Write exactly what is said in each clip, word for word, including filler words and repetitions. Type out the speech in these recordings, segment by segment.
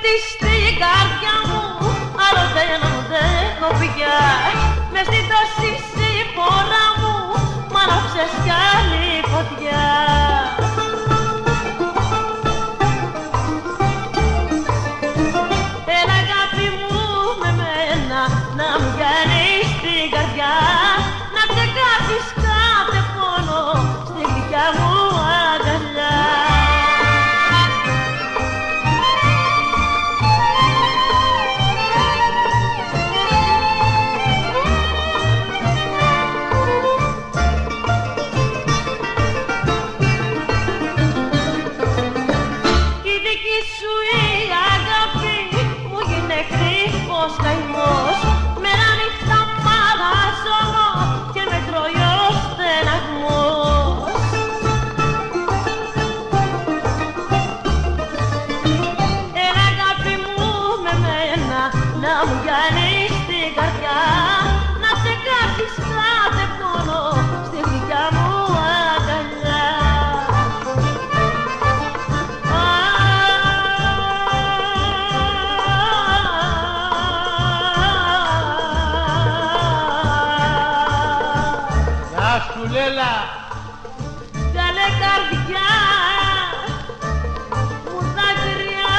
σπίτι στην καρδιά μου, άλλο δεν αντέχω πια. Μες στην τόση συμπορά μου, μ' άναψες κι άλλη φωτιά. Έλα αγάπη μου με μένα, να μου πιάνεις την καρδιά, να ξεχάσεις κάθε πόνο στη γλυκιά μου αγκαλιά. Καημός, μέρα νύχτα παραζώνω και με τρώει ο στεναγμός. Έλα αγάπη μου με μένα, να μου πιάνεις την καρδιά, να ξεχάσεις κάθε πόνο στη γλυκιά μου αγκαλιά. Λέλα, καλέ καρδιά μου δάκρυα,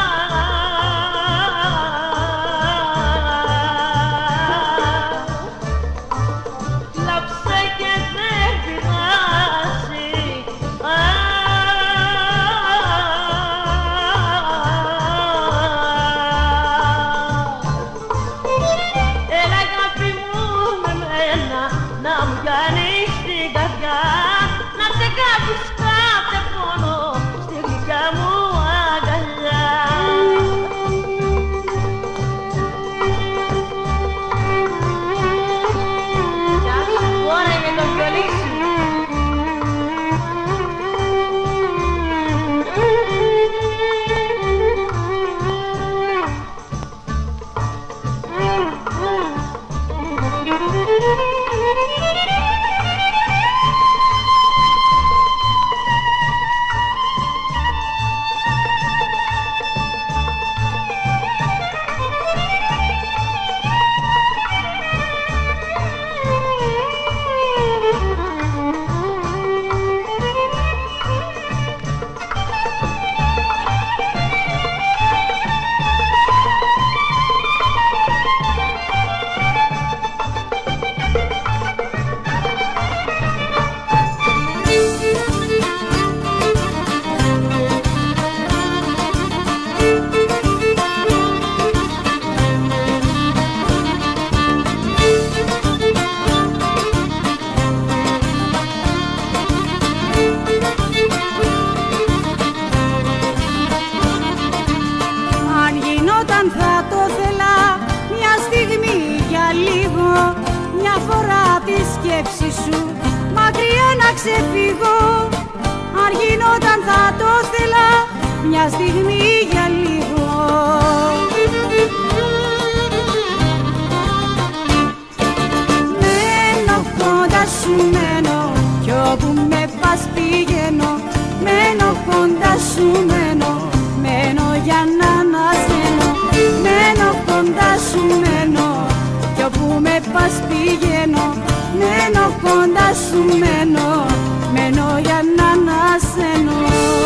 κλάψε και δεν πειράζει. Έλα αγάπη μου με μένα, να μου κάνεις την καρδιά, να ξεχάσεις κάθε πόνο στη γλυκιά μου αγκαλιά. Κι άκουσα τώρα με το βιολί σου. Μακριά να ξεφύγω, αν γινόταν θα το θέλα μια στιγμή για λίγο. Μένω κοντά σου μένω, κι όπου με πας πηγαίνω. Μένω κοντά σου μένω, μένω για να ανασένω. Μένω κοντά σου μένω, κι όπου με πας πηγαίνω. Μένω κοντά σου μένω, μένω για να ανασένω.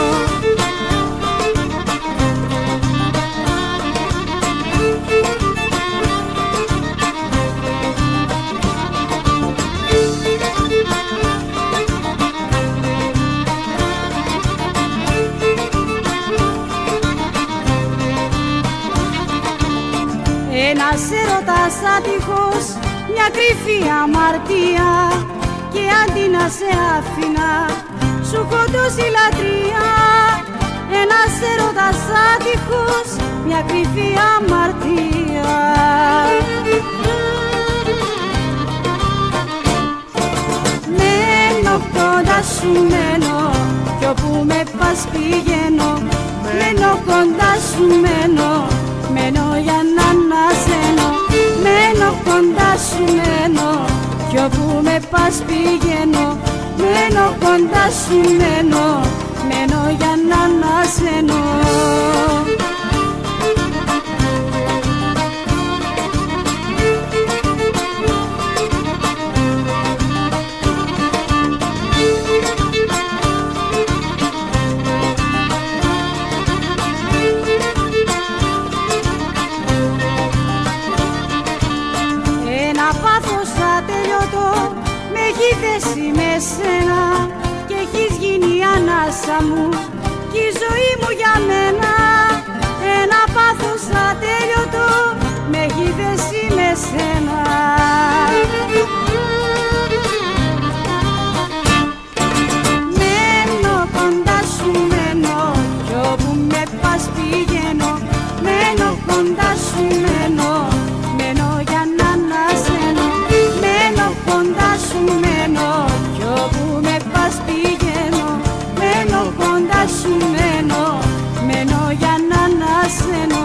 Ένας έρωτας άτυχος, μια κρυφή αμαρτία, και αντί να σε άφηνα σου έχω τόση λατρεία. Ένας έρωτας άτυχος, μια κρυφή αμαρτία. Μένω κοντά σου μένω, κι όπου με πας πηγαίνω. Μένω κοντά σου μένω, μένω για να ανασένω. Μένω κοντά σου μένω, κι όπου με πας πηγαίνω. Μένω κοντά σου μένω, μένω για να ανασένω. δέσει με σένα και έχεις γίνει η ανάσα μου κι η ζωή μου για μένα ένα πάθος ατέλειωτο με έχει δέσει με σένα. Μένω κοντά σου μένω κι όπου με πας πηγαίνω, μένω κοντά σου μένω, μένω για να ανασένω, μένω κοντά σου μένω κι όπου με πας πηγαίνω, μένω κοντά σου μένω, μένω για να ανασένω.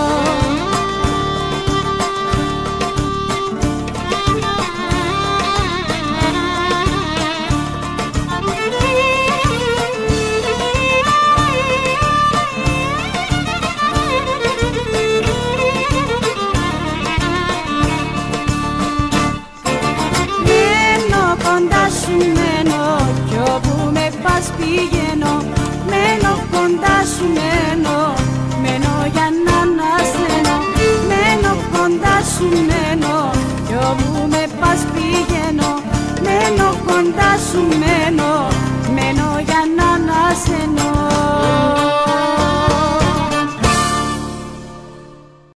Κοντά σου μένω κι όπου με πας πηγαίνω, μένω κοντά σου μένω, μένω για να ανασένω, μένω κοντά σου μένω κι όπου με πας πηγαίνω, μένω κοντά σου μένω,